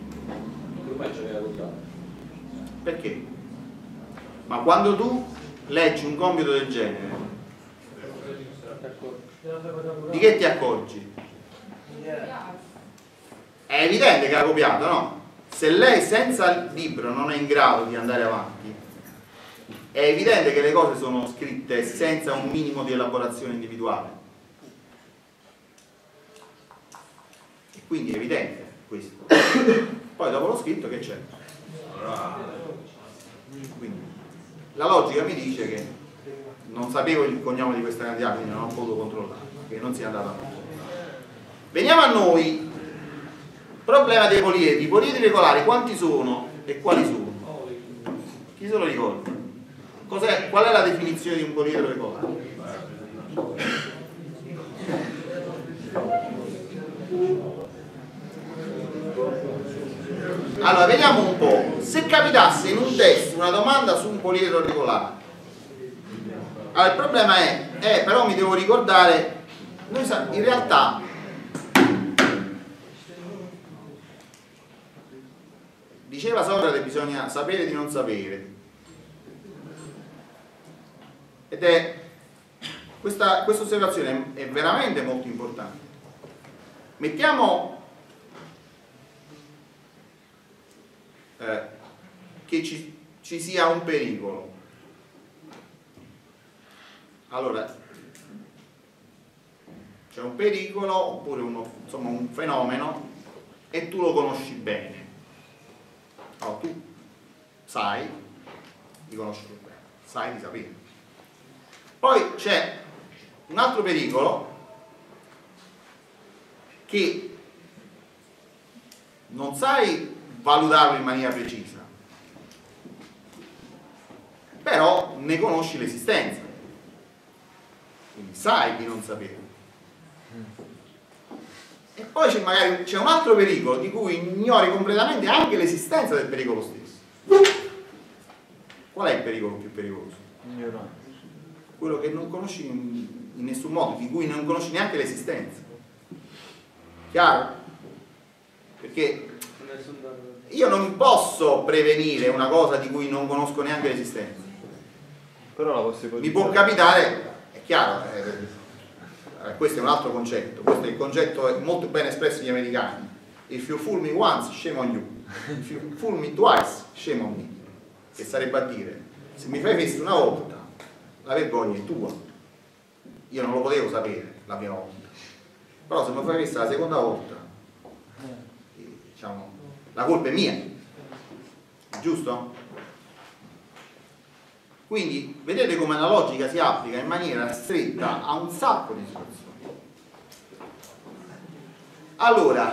Perché? Ma quando tu leggi un compito del genere, di che ti accorgi? È evidente che ha copiato, no? Se lei senza il libro non è in grado di andare avanti, è evidente che le cose sono scritte senza un minimo di elaborazione individuale. E quindi è evidente questo. Poi dopo lo scritto che c'è? Quindi la logica mi dice che non sapevo il cognome di questa candidata, quindi non ho potuto controllare, perché non si è andata a. Veniamo a noi. Problema dei poliedri. I poliedri regolari quanti sono e quali sono? Chi se lo ricorda? Cos'è, qual è la definizione di un poliedro regolare? Allora, vediamo un po'. Se capitasse in un test una domanda su un poliedro regolare, allora il problema è, eh, però mi devo ricordare, noi in realtà diceva Socrate bisogna sapere di non sapere, ed è questa, questa osservazione è veramente molto importante. Mettiamo eh, che ci, ci sia un pericolo. Allora c'è un pericolo oppure uno, insomma, un fenomeno e tu lo conosci bene. Allora, tu sai di conoscerlo bene, sai di sapere. Poi c'è un altro pericolo che non sai valutarlo in maniera precisa, però ne conosci l'esistenza, quindi sai di non sapere. E poi c'è magari c'è un altro pericolo di cui ignori completamente anche l'esistenza del pericolo stesso. Qual è il pericolo più pericoloso? Ignorante. Quello che non conosci in, in nessun modo, di cui non conosci neanche l'esistenza. Chiaro? Perché io non posso prevenire una cosa di cui non conosco neanche l'esistenza. Però la posso Mi può capitare, è chiaro, eh, eh, questo è un altro concetto, questo è il concetto molto ben espresso dagli americani: if you fool me once, shame on you, if you fool me twice, shame on me, che sarebbe a dire, se mi fai questo una volta, la vergogna è tua, io non lo potevo sapere la prima volta, però se mi fai questa la seconda volta, diciamo, la colpa è mia, giusto? Quindi vedete come la logica si applica in maniera stretta a un sacco di situazioni. Allora,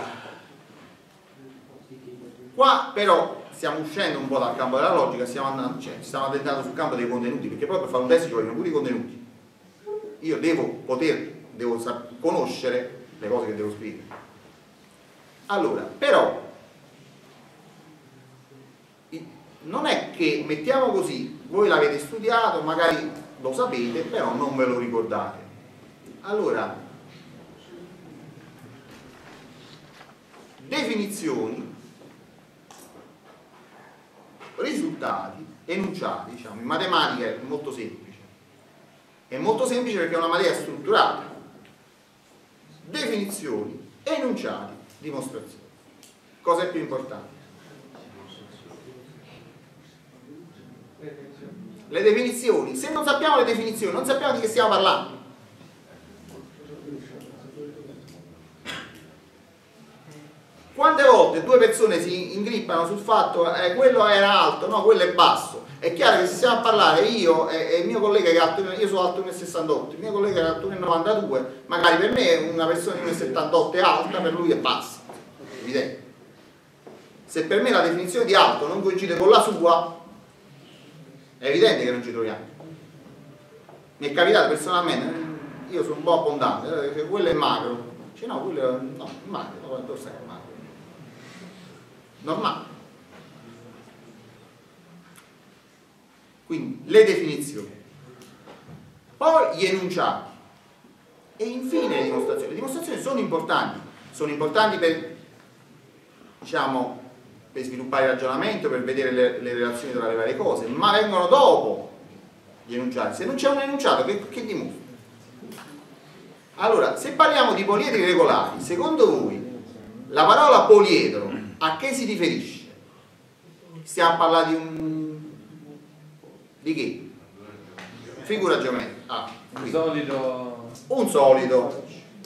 qua però stiamo uscendo un po' dal campo della logica, stiamo andando, cioè, stiamo addentrando sul campo dei contenuti, perché poi per fare un test ci vogliono pure i contenuti. Io devo poter, devo conoscere le cose che devo scrivere. Allora, però non è che, mettiamo così, voi l'avete studiato, magari lo sapete, però non ve lo ricordate. Allora, definizioni, risultati, enunciati, diciamo, in matematica è molto semplice. È molto semplice perché è una materia strutturata. Definizioni, enunciati, dimostrazioni. Cosa è più importante? Le definizioni. Se non sappiamo le definizioni, non sappiamo di che stiamo parlando. Quante volte due persone si ingrippano sul fatto eh, quello era alto, no, quello è basso. È chiaro che se stiamo a parlare io e, e il mio collega che è alto, io sono alto uno virgola sessantotto, il mio collega che è alto uno virgola novantadue, magari per me una persona di uno virgola settantotto è alta, per lui è bassa. Evidente. Se per me la definizione di alto non coincide con la sua, è evidente che non ci troviamo. Mi è capitato personalmente, io sono un po' abbondante, quello è magro, dice no, quello è no, magro, no, dove sei magro? Normale. Quindi le definizioni, poi gli enunciati e infine le dimostrazioni. Le dimostrazioni sono importanti, sono importanti per, diciamo, per sviluppare il ragionamento, per vedere le, le relazioni tra le varie cose, ma vengono dopo gli enunciati. Se non c'è un enunciato, che, che dimostra? Allora, se parliamo di poliedri regolari, secondo voi la parola poliedro a che si riferisce? Stiamo a parlare di un... di che? Figura geometrica. Ah, un solido... Un solido.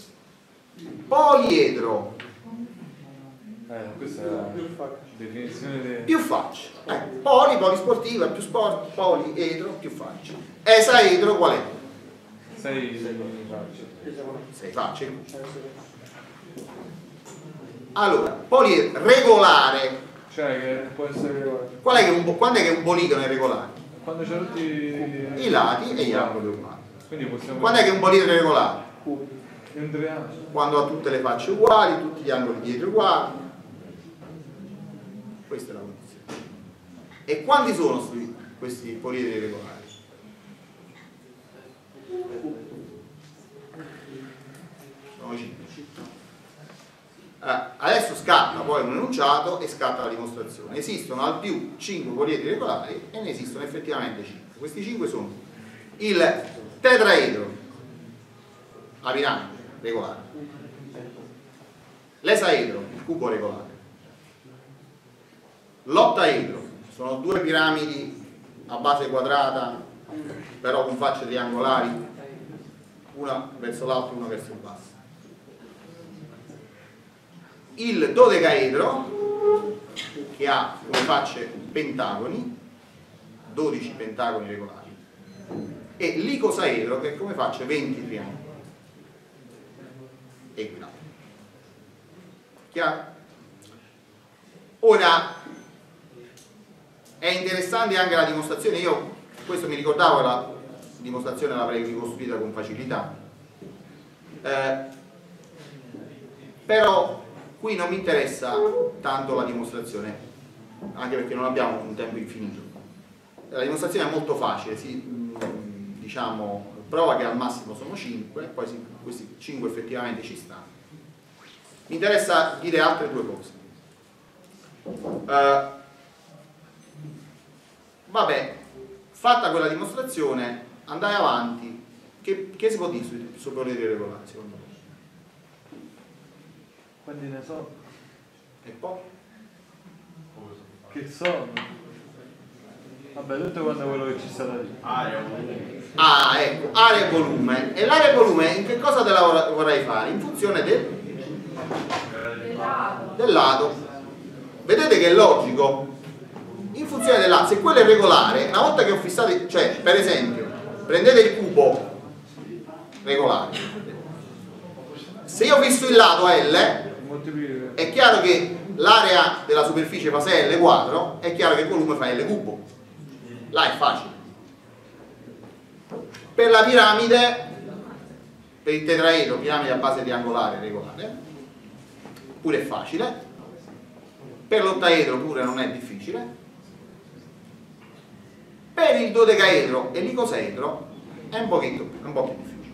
Poliedro. Eh, questa è la definizione di... Più faccia. Eh, poli, polisportiva, più sport, poliedro, più faccia. Esaedro qual è? Sei facce. Sei facce. Allora, poliedro regolare. Cioè che può essere... Qual è che un, quando è che un poligono è regolare? Quando c'è tutti i lati e gli angoli uguali. Quindi possiamo... Quando è che un poliedro è regolare? Un triangolo. Quando ha tutte le facce uguali, tutti gli angoli dietro uguali. Questa è la condizione. E quanti sono questi poliedri regolari? Sono cinque. Eh, adesso scatta poi un enunciato e scatta la dimostrazione. Esistono al più cinque poliedri regolari e ne esistono effettivamente cinque. Questi cinque sono il tetraedro, la piramide regolare, l'esaedro, il cubo regolare, l'ottaedro, sono due piramidi a base quadrata però con facce triangolari, una verso l'alto e una verso il basso, il dodecaedro che ha come facce pentagoni, dodici pentagoni regolari, e l'icosaedro che ha come facce venti triangoli equilateri. Chiaro? Ora è interessante anche la dimostrazione. Io questo mi ricordavo, la dimostrazione l'avrei ricostruita con facilità, eh, però qui non mi interessa tanto la dimostrazione, anche perché non abbiamo un tempo infinito. La dimostrazione è molto facile, si, diciamo, prova che al massimo sono cinque, poi si, questi cinque effettivamente ci stanno. Mi interessa dire altre due cose. Uh, vabbè, fatta quella dimostrazione, andai avanti Che, che si può dire sui, sui poliedri regolari secondo voi? Quanti ne so? E poi? Che sono? Vabbè, tutto quanto quello che ci sarà lì. Ah, ecco, area e volume. E l'area e volume in che cosa te la vorrei fare? In funzione del, Del lato. del lato. Vedete che è logico? In funzione del lato, se quello è regolare, una volta che ho fissato, cioè per esempio, prendete il cubo regolare, se io fisso il lato L, è chiaro che l'area della superficie fa sei L quadro, è chiaro che il volume fa L cubo. Là è facile. Per la piramide, per il tetraedro, piramide a base triangolare regolare, pure è facile. Per l'ottaedro pure non è difficile. Per il dodecaedro e l'icosaedro è un pochetto più, un po' più difficile.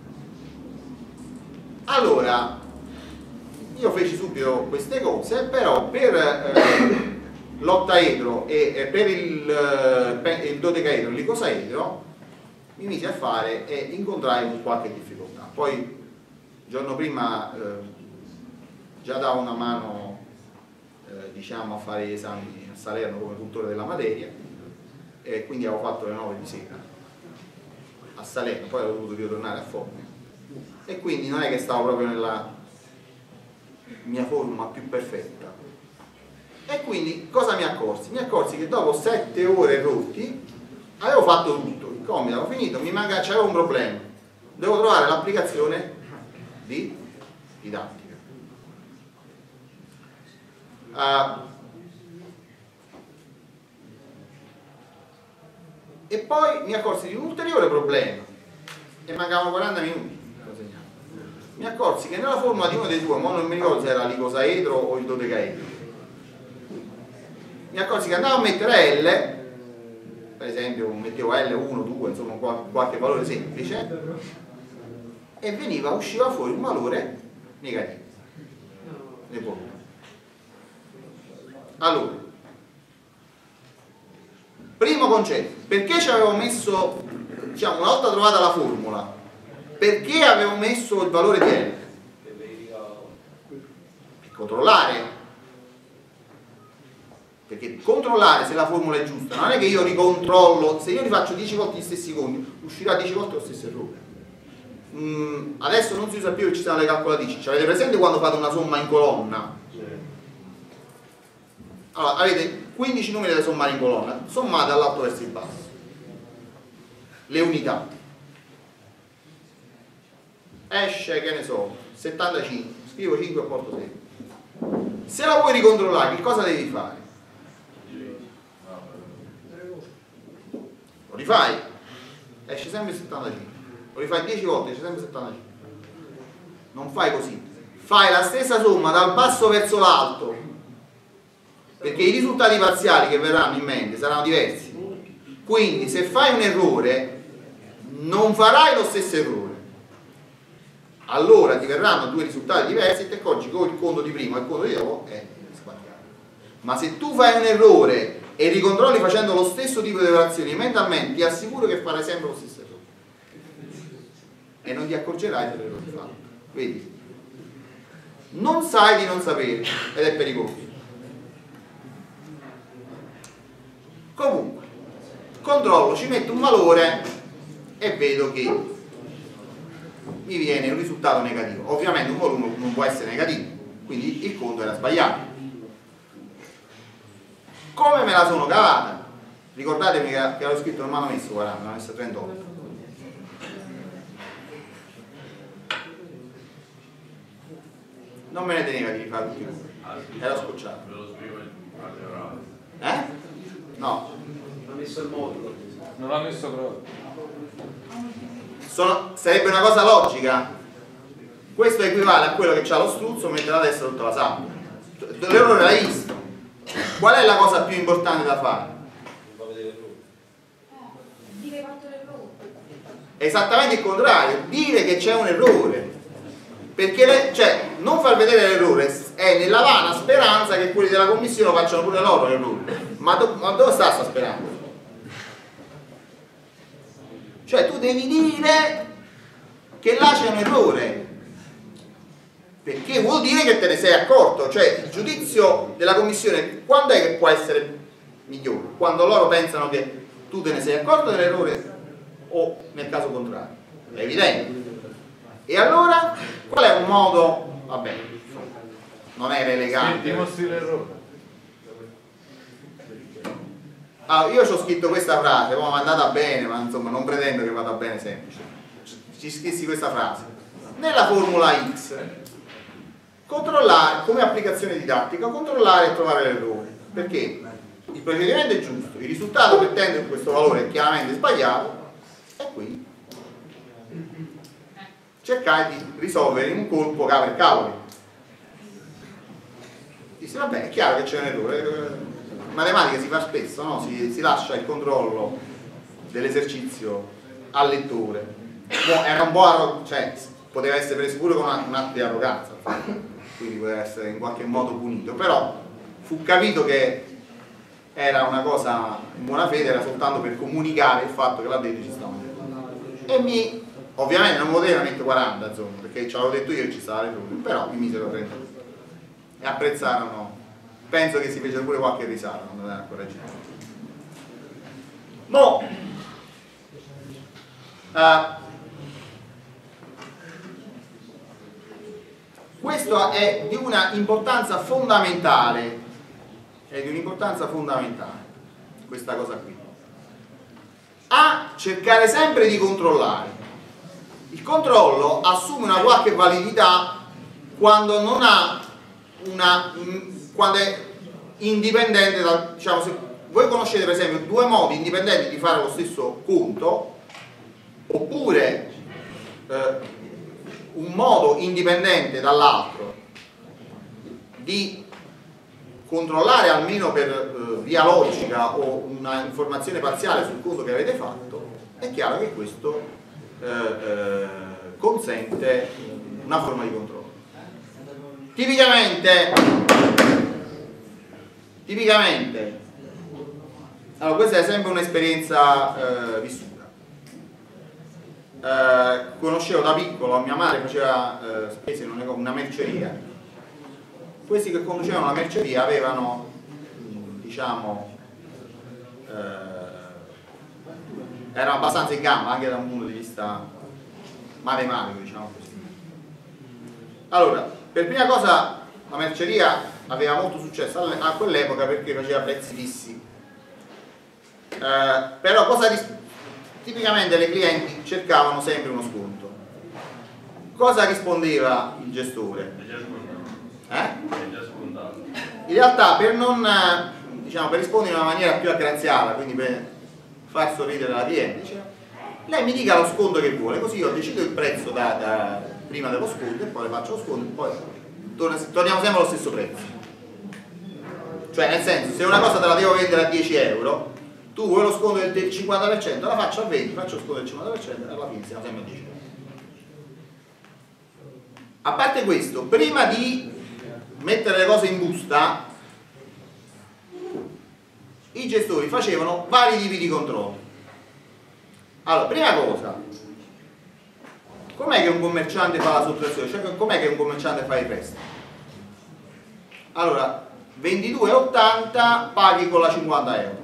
Allora, io feci subito queste cose, però per eh, l'ottaedro e eh, per il, eh, il dodecaedro e l'icosaedro mi misi a fare e incontrai con qualche difficoltà. Poi il giorno prima eh, già davo una mano eh, diciamo a fare gli esami a Salerno come tutore della materia, e quindi avevo fatto le nove di sera a Salerno, poi ho dovuto ritornare a Formia e quindi non è che stavo proprio nella mia forma più perfetta. E quindi cosa mi accorsi? Mi accorsi che dopo sette ore rotti avevo fatto tutto, il compito avevo finito, mi manca, c'era un problema, devo trovare l'applicazione di didattica. Uh, e poi mi accorsi di un ulteriore problema e mancavano quaranta minuti. Mi accorsi che nella formula di uno dei due, ma non mi ricordo se era l'icosaedro o il dodecaedro, mi accorsi che andavo a mettere L, per esempio mettevo L uno, due, insomma qualche valore semplice, e veniva, usciva fuori un valore negativo nel volume. Allora, primo concetto, perché ci avevo messo, diciamo, una volta trovata la formula, perché avevo messo il valore di L? Per controllare, perché controllare se la formula è giusta non è che io ricontrollo, se io rifaccio dieci volte gli stessi conti uscirà dieci volte lo stesso errore. Mm, adesso non si usa più che ci sono le calcolatrici, cioè, avete presente quando fate una somma in colonna? Allora avete quindici numeri da sommare in colonna, sommate dall'alto verso il basso le unità, esce, che ne so, settantacinque, scrivo cinque e porto sei. Se la vuoi ricontrollare, che cosa devi fare? Lo rifai, esce sempre settantacinque, lo rifai dieci volte, esce sempre settantacinque. Non fai così, fai la stessa somma dal basso verso l'alto, perché i risultati parziali che verranno in mente saranno diversi. Quindi se fai un errore non farai lo stesso errore, allora ti verranno due risultati diversi e ti accorgi che il conto di prima e il conto di dopo è sbagliato. Ma se tu fai un errore e ricontrolli facendo lo stesso tipo di operazioni mentalmente, ti assicuro che farai sempre lo stesso errore e non ti accorgerai dell'errore fatto. Vedi? Non sai di non sapere ed è pericoloso. Comunque, controllo, ci metto un valore e vedo che mi viene un risultato negativo. Ovviamente un volume non può essere negativo, quindi il conto era sbagliato. Come me la sono cavata? Ricordatemi che avevo scritto, non mi hanno messo quaranta, mi hanno messo trentotto. Non me ne teneva di fare tutti i numeri, era scocciato. Eh? No. Non ha messo il modulo. Non l'ha messo proprio. Sono, sarebbe una cosa logica. Questo equivale a quello che c'ha lo struzzo, mette la testa sotto la sabbia. L'errore l'hai visto. Qual è la cosa più importante da fare? Dire che hai fatto l'errore. Esattamente il contrario, dire che c'è un errore. Perché le, cioè, non far vedere l'errore è nella vana speranza che quelli della commissione facciano pure loro l'errore. Ma, do, ma dove sta questa speranza? Cioè tu devi dire che là c'è un errore, perché vuol dire che te ne sei accorto, cioè il giudizio della commissione quando è che può essere migliore? Quando loro pensano che tu te ne sei accorto dell'errore o nel caso contrario, è evidente. E allora qual è un modo, vabbè, non era elegante, dimostri l'errore. allora, io ci ho scritto questa frase, poi mi è andata bene, ma insomma non pretendo che vada bene sempre, ci scrissi questa frase nella formula X: controllare, come applicazione didattica, controllare e trovare l'errore, perché il procedimento è giusto, il risultato che tende in questo valore è chiaramente sbagliato, e quindi cercare di risolvere in un colpo capre e cavoli. Dice vabbè, è chiaro che c'è un errore, in matematica si fa spesso, no? si, si lascia il controllo dell'esercizio al lettore. Era un po', cioè, poteva essere preso pure con un atto di arroganza, quindi poteva essere in qualche modo punito, però fu capito che era una cosa in buona fede, era soltanto per comunicare il fatto che là dentro ci stavano. E mi, ovviamente non poteva mettere quaranta, insomma, perché ce l'avevo detto io che ci stava l'errore, però mi misero trenta e apprezzarono, penso che si fece pure qualche risata quando era ancora girato. Mo uh, questo è di una importanza fondamentale, è di un'importanza fondamentale questa cosa qui, a cercare sempre di controllare. Il controllo assume una qualche validità quando non ha una, quando è indipendente da, diciamo, se voi conoscete per esempio due modi indipendenti di fare lo stesso conto, oppure eh, un modo indipendente dall'altro di controllare almeno per eh, via logica o una informazione parziale sul conto che avete fatto, è chiaro che questo eh, eh, consente una forma di controllo. Tipicamente, tipicamente, allora questa è sempre un'esperienza eh, vissuta. Eh, conoscevo da piccolo, mia madre faceva eh, spese in una, una merceria. Questi che conducevano la merceria avevano, diciamo, eh, erano abbastanza in gamba anche da un punto di vista matematico, diciamo così. Allora, per prima cosa la merceria aveva molto successo a quell'epoca perché faceva prezzi fissi. Eh, però cosa ris- tipicamente le clienti cercavano sempre uno sconto. Cosa rispondeva il gestore? Eh? In realtà per non, diciamo, per rispondere in una maniera più aggraziata, quindi per far sorridere la cliente, diceva: lei mi dica lo sconto che vuole, così io decido il prezzo da, da, prima dello sconto e poi le faccio lo sconto e poi torniamo sempre allo stesso prezzo. Cioè, nel senso, se una cosa te la devo vendere a dieci euro, tu vuoi lo sconto del cinquanta per cento, la faccio a venti, faccio lo sconto del cinquanta per cento e alla fine siamo sempre a dieci euro. A parte questo, prima di mettere le cose in busta, i gestori facevano vari tipi di controlli. Allora, prima cosa, com'è che un commerciante fa la sottrazione? Cioè, com'è che un commerciante fa i prestiti? Allora, ventidue virgola ottanta paghi con la cinquanta euro.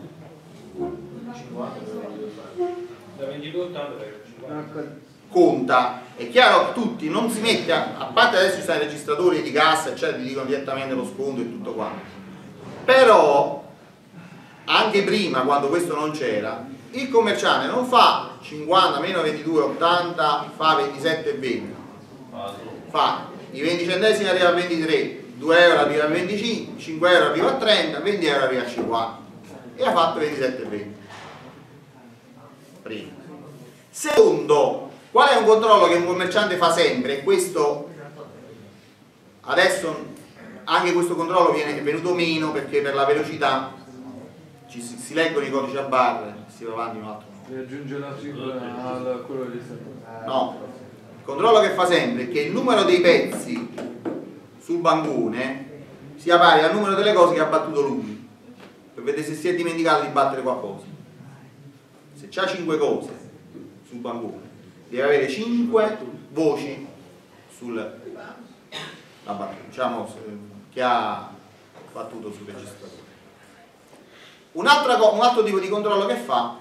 Da ventidue virgola ottanta per cinquanta. Conta, è chiaro che tutti non si mette, a, a parte adesso ci sono i registratori di cassa, eccetera, ti dicono direttamente lo sconto e tutto quanto. Però, anche prima, quando questo non c'era, il commerciante non fa cinquanta meno ventidue virgola ottanta, fa ventisette virgola venti. Fa i venti centesimi arriva a ventitré, due euro arriva a venticinque, cinque euro arriva a trenta, venti euro arriva a cinquanta. E ha fatto ventisette virgola venti. Primo. Secondo, qual è un controllo che un commerciante fa sempre? E questo adesso anche questo controllo viene è venuto meno perché per la velocità ci si, si leggono i codici a barre, si va avanti un altro. Si aggiunge la cifra a quello che sta. No, il controllo che fa sempre è che il numero dei pezzi sul bancone sia pari al numero delle cose che ha battuto lui, per vedere se si è dimenticato di battere qualcosa. Se c'ha cinque cose sul bancone deve avere cinque voci sul la battuta, diciamo, che ha battuto sul registratore. Un altro, un altro tipo di controllo che fa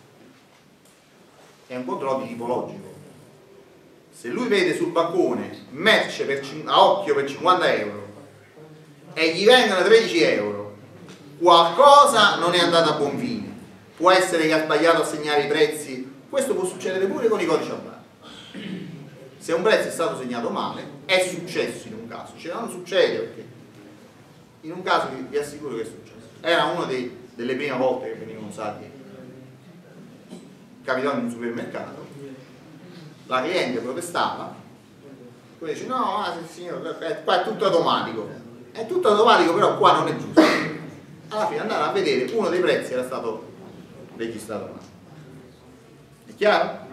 è un controllo di tipo logico. Se lui vede sul bancone merce per, a occhio per cinquanta euro e gli vengono tredici euro, qualcosa non è andato a buon fine. Può essere che ha sbagliato a segnare i prezzi, questo può succedere pure con i codici a barre. Se un prezzo è stato segnato male, è successo in un caso, cioè non succede perché in un caso vi, vi assicuro che è successo. Era una delle prime volte che venivano usati, capitò in un supermercato, la cliente protestava, poi dice no, ah, signore, qua è tutto automatico, è tutto automatico però qua non è giusto. Alla fine andare a vedere uno dei prezzi era stato registrato male. È chiaro?